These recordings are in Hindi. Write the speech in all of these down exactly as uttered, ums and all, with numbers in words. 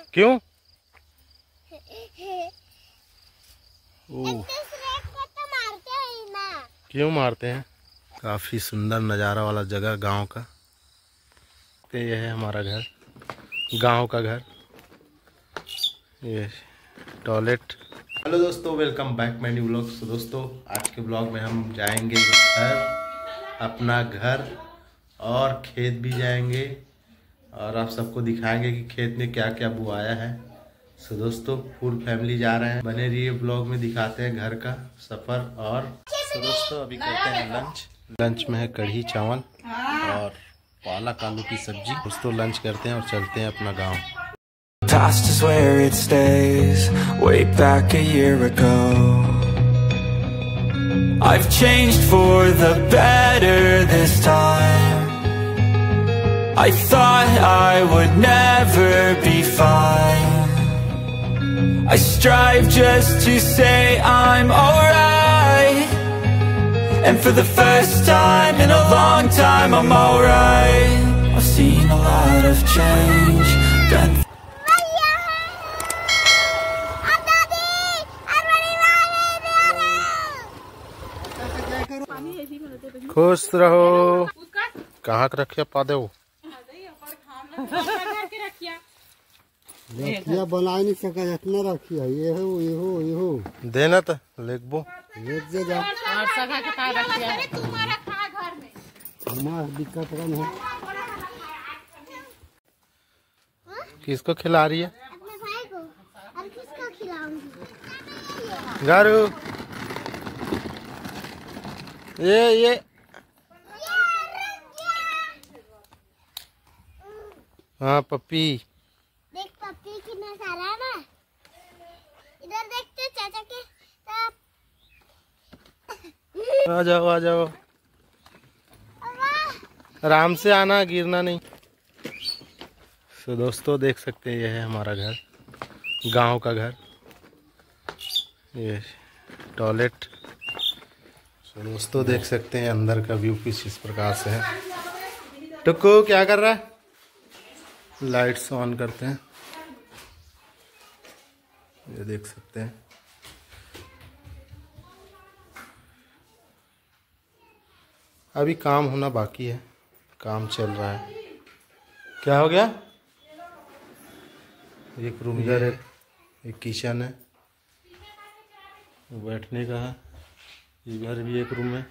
क्यों? एक दूसरे को तो मारते हैं ना। क्यों मारते हैं? काफी सुंदर नज़ारा वाला जगह गांव का। तो ये है हमारा घर, गांव का घर। ये टॉयलेट। हेलो दोस्तों, welcome back my new vlog. तो दोस्तों आज के ब्लॉग में हम जाएंगे घर, अपना घर और खेत भी जाएंगे और आप सबको दिखाएंगे कि खेत में क्या क्या बुआया है। सो दोस्तों फुल फैमिली जा रहे हैं, बने रहिए ब्लॉग में, दिखाते हैं घर का सफर। और सो दोस्तों अभी करते हैं लंच। लंच में है कढ़ी चावल और पालक आलू की सब्जी। दोस्तों लंच करते हैं और चलते हैं अपना गांव। Past is where it stays, way back a year ago. I've changed for the better this time. I thought I would never be fine. I strive just to say I'm alright. And for the first time in a long time I'm alright. I've seen a lot of change, been खुश रहो। कहाँ के रखिया पादे वो रखिया बना नहीं सका जितना रखिया ये हो ये हो ये हो देना तो लेगबो लेट जे जा और सगा के का रखिया तुम्हारा खा घर में हमारा दिक्कत कम है। किसको खिला रही है? अपने भाई को। अब किसको खिलाऊंगी? गारू ये ये हाँ पप्पी देख पप्पी कितना सारा है ना। इधर देखते चाचा के तब। आ जाओ आ जाओ, आराम से आना, गिरना नहीं। तो दोस्तों देख सकते हैं ये है हमारा घर, गांव का घर। ये टॉयलेट। तो दोस्तों देख सकते हैं अंदर का व्यू कुछ इस प्रकार से है। टुक्कू क्या कर रहा है? लाइट्स ऑन करते हैं, ये देख सकते हैं। अभी काम होना बाकी है, काम चल रहा है। क्या हो गया? एक रूम इधर है, एक किचन है, बैठने का है, इधर भी एक रूम है।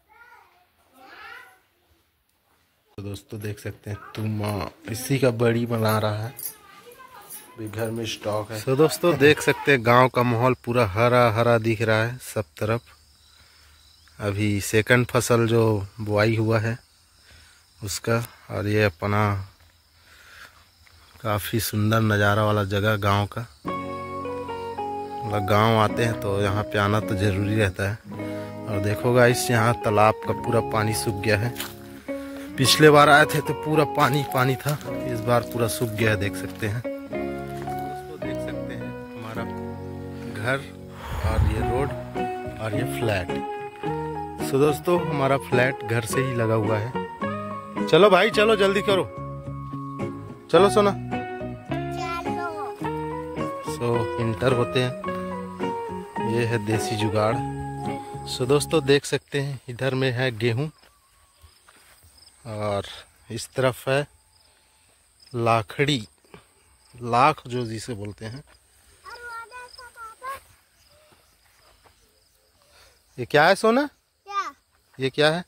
तो दोस्तों देख सकते हैं तुम इसी का बड़ी बना रहा है, भी घर में स्टॉक है। तो दोस्तों देख सकते हैं गांव का माहौल पूरा हरा हरा दिख रहा है सब तरफ। अभी सेकंड फसल जो बुआई हुआ है उसका, और ये अपना काफ़ी सुंदर नज़ारा वाला जगह गांव का। मतलब गांव आते हैं तो यहाँ पे आना तो ज़रूरी रहता है। और देखो गाइस यहाँ तालाब का पूरा पानी सूख गया है। पिछले बार आए थे तो पूरा पानी पानी था, इस बार पूरा सूख गया है, देख सकते हैं। दोस्तों देख सकते हैं हमारा घर और ये रोड और ये फ्लैट। सो दोस्तों हमारा फ्लैट घर से ही लगा हुआ है। चलो भाई चलो जल्दी करो, चलो सोना। सो इंटर होते हैं, ये है देसी जुगाड़। सो दोस्तों देख सकते हैं इधर में है गेहूं और इस तरफ है लाखड़ी, लाख जो जिसे बोलते हैं। ये क्या है सोना? क्या? ये क्या है?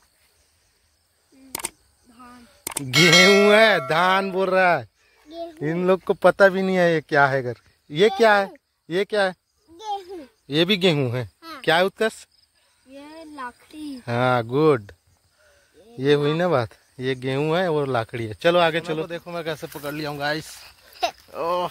गेहूं है, धान बोल रहा है। इन लोग को पता भी नहीं है ये क्या है। घर ये क्या है? ये क्या है? गेहूं। ये भी गेहूं है। हाँ। क्या है उत्कर्ष? ये लाकड़ी। हाँ गुड, ये हुई ना बात। ये गेहूं है और लाकड़ी है। चलो आगे चलो। देखो मैं कैसे पकड़ लिया हूँ गाइस। ओह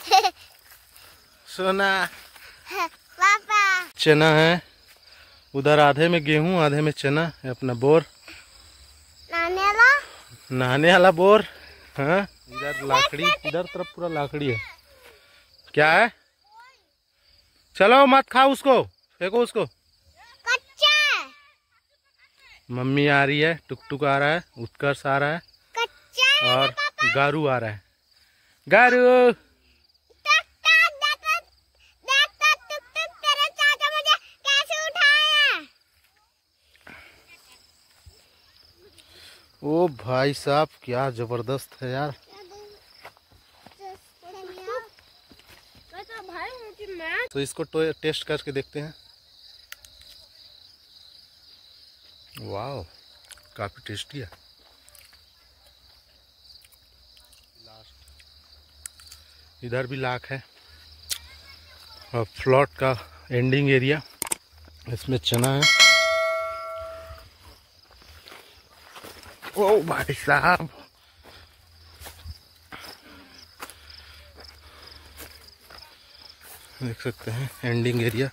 सोना। पापा। चना है उधर, आधे में गेहूं आधे में चना है। अपना बोर, नाने वाला। नहाने वाला बोर। हाँ इधर लाकड़ी, इधर तरफ पूरा लाकड़ी है। क्या है? चलो मत खाओ उसको, फेंको उसको। कच्चा। मम्मी आ रही है, टुक टुक आ रहा है, उत्कर्ष आ रहा है कच्चा और गारू आ रहा है। गारू ओ भाई साहब क्या जबरदस्त है यार। तो इसको टेस्ट करके देखते हैं। वाह काफी टेस्टी है। इधर भी लाख है और प्लॉट का एंडिंग एरिया, इसमें चना है। ओ भाई साहब देख सकते हैं एंडिंग एरिया।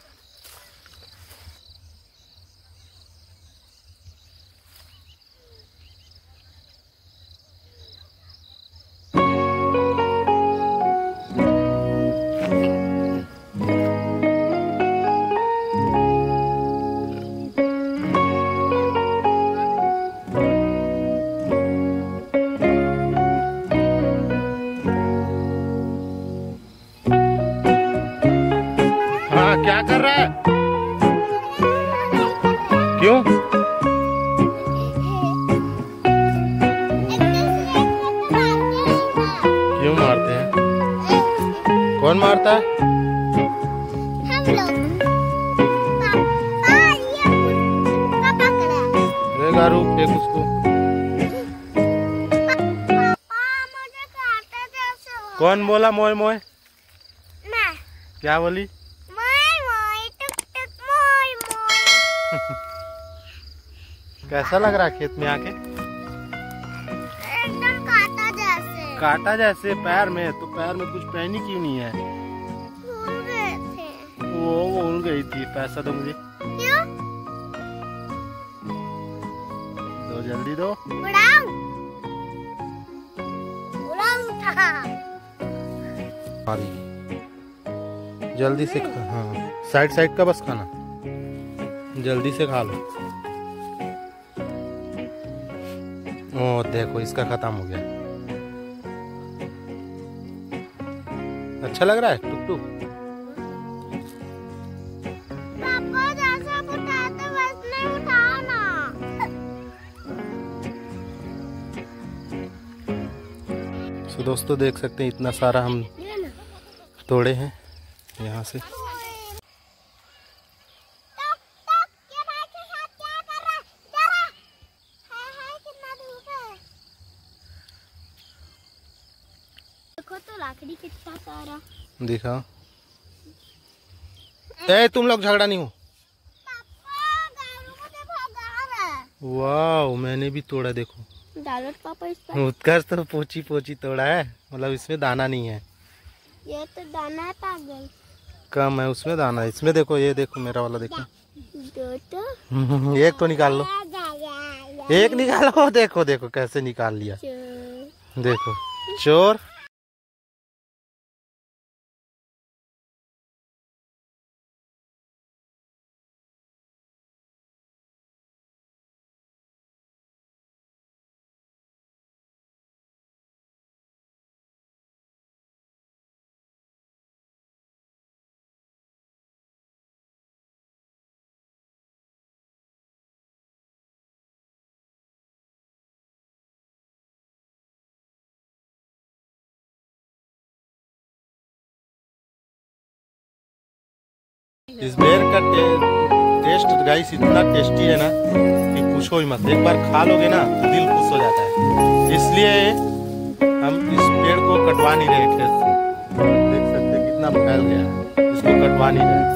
क्या कर रहा है? क्यों? क्यों मारते हैं? कौन मारता है? हम लोग। पापा ये पापा करे। रेगा रुक देख उसको। पापा मुझे काटा जैसे हुआ। कौन बोला मोय मोय? मैं। क्या बोली? कैसा लग रहा है खेत में आके? एकदम काटा जैसे। काटा जैसे पैर में? तो पैर में कुछ पहनी क्यों नहीं है? भूल गए थे। वो भूल गई थी। पैसा दो मुझे। क्यों? दो जल्दी दो। उड़ाऊं? उड़ाऊं था। जल्दी से खा। हाँ साइड साइड का बस खाना, जल्दी से खा लो। ओ देखो इसका खत्म हो गया। अच्छा लग रहा है टुक टुक? पापा जैसा उठाते वैसे उठाओ ना। तो दोस्तों देख सकते हैं इतना सारा हम तोड़े हैं यहाँ से। देखो तो लाकड़ी कितना सारा दिखा। ए तुम लोग झगड़ा नहीं हो। पापा गायों को तो भगा रहा है। वाह मैंने भी तोड़ा देखो। डालो पापा इस पर। उत्कर्ष तो पोची पोची तोड़ा है, मतलब इसमें दाना नहीं है। ये तो दाना है पागल। कम है उसमें दाना। इसमें देखो, ये देखो मेरा वाला देखो। दो तो एक तो निकाल लो, एक निकालो। देखो देखो कैसे निकाल लिया। देखो चोर। इस बेर का टे, टेस्ट गाइस इतना टेस्टी है ना कि पूछो ही मत। एक बार खा लोगे ना तो दिल खुश हो जाता है। इसलिए हम इस पेड़ को कटवा नहीं रहे खेत से। देख सकते हैं कितना फैल गया है, इसको कटवा नहीं रहे।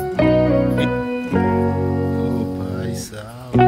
ओ भाई साहब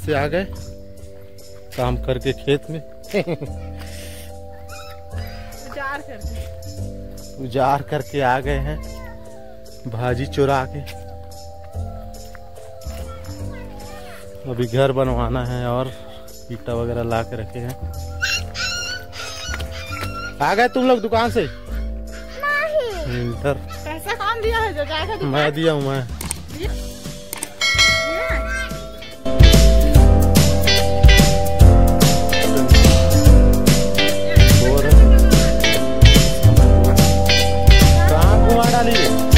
से आ गए काम करके खेत में। उजार करके उजार करके आ गए हैं भाजी चुरा के। अभी घर बनवाना है और ईटा वगैरह ला के रखे हैं। आ गए तुम लोग दुकान से? नहीं। इधर कैसा काम दिया है जो जाएगा दुकान? मैं दिया हूँ मैं। और कहाँ घुमा डाली?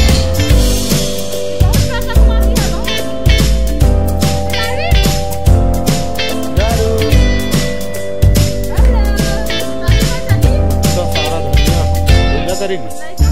करेगी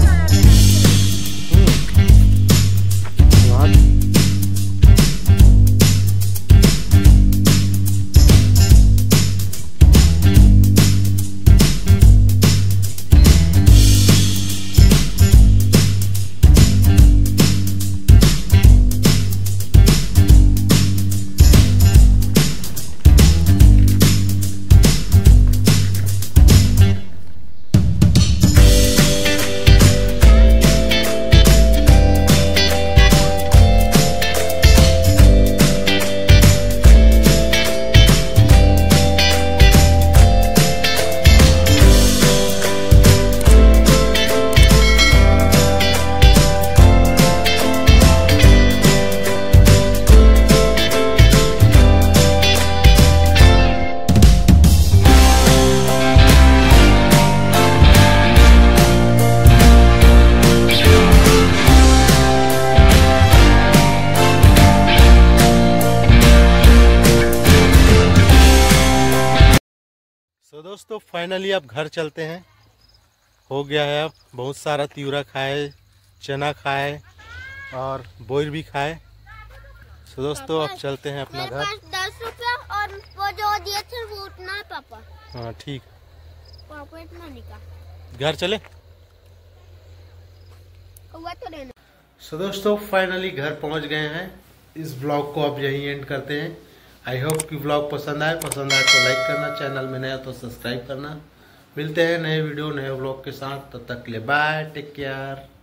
तो दोस्तों फाइनली अब घर चलते हैं। हो गया है, अब बहुत सारा तिवरा खाए, चना खाए और बोर भी खाए। तो दोस्तों अब चलते हैं अपना मेरे घर। पास दस रुपया और वो जो दिए थे वो उतना है पापा। हाँ ठीक, पॉकेट मनी का घर चले। हुआ तो देना। सो दोस्तों फाइनली घर पहुंच गए हैं। इस ब्लॉग को अब यहीं एंड करते हैं। आई होप कि ब्लॉग पसंद आए पसंद आए तो लाइक करना, चैनल में नया तो सब्सक्राइब करना। मिलते हैं नए वीडियो नए ब्लॉग के साथ, तब तक के लिए बाय, टेक केयर।